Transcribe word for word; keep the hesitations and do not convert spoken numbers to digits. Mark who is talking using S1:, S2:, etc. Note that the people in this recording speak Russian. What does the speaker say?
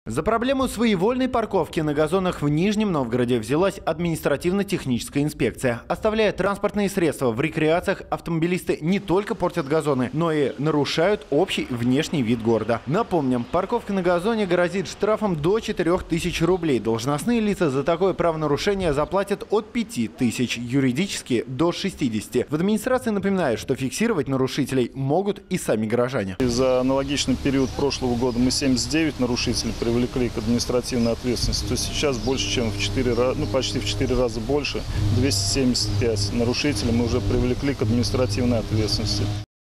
S1: За проблему своевольной парковки на газонах в Нижнем Новгороде взялась административно-техническая инспекция. Оставляя транспортные средства в рекреациях, автомобилисты не только портят газоны, но и нарушают общий внешний вид города. Напомним, парковка на газоне грозит штрафом до четырёх тысяч рублей. Должностные лица за такое правонарушение заплатят от пяти тысяч, юридически до шестидесяти. В администрации напоминают, что фиксировать нарушителей могут и сами горожане.
S2: За аналогичный период прошлого года мы семьдесят девять нарушителей привлекли к административной ответственности, то сейчас больше, чем в четыре раза, ну почти в четыре раза больше, двести семьдесят пять нарушителей мы уже привлекли к административной ответственности.